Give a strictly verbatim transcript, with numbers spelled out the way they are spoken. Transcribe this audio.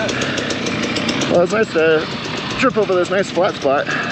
Well, it's nice to trip over this nice flat spot.